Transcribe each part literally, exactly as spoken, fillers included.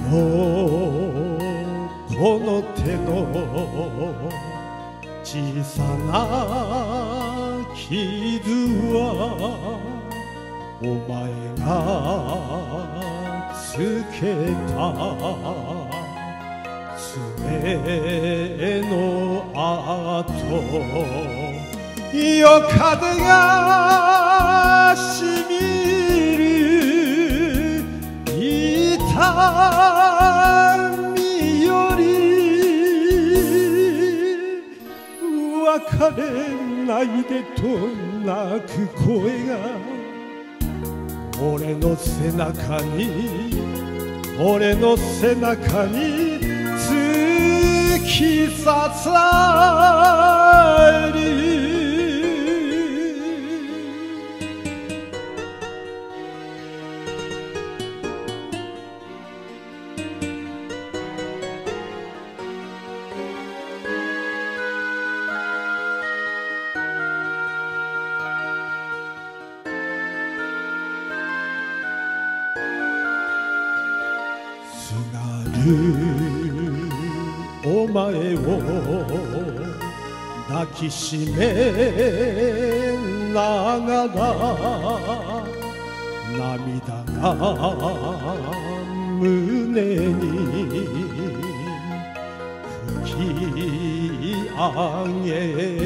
のこの手の小さな傷はお前がつけた爪の跡夜風がしみる痛みより別れないでと泣く声が俺の背中に俺の背中に突き刺さるお前を抱きしめながら涙が胸に吹き上げる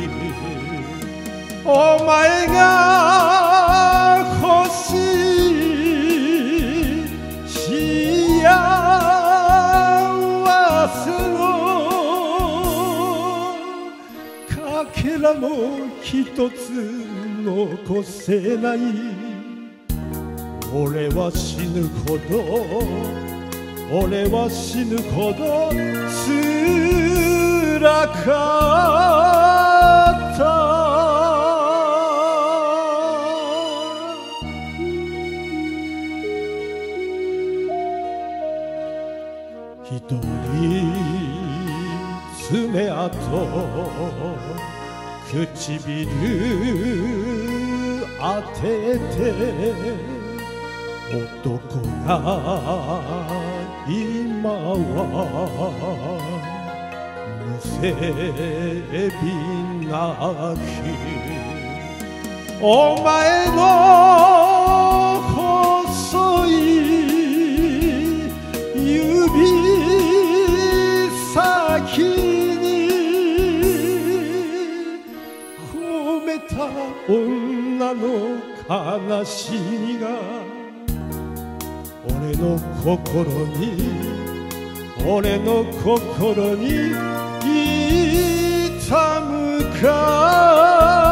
お前が欲しい幸せかけらも一つ残せない俺は死ぬほど俺は死ぬほど辛かった一人爪痕唇当てて男が今はむせび泣きお前の細い指先に込めた女の悲しみが俺の心に俺の心に痛むか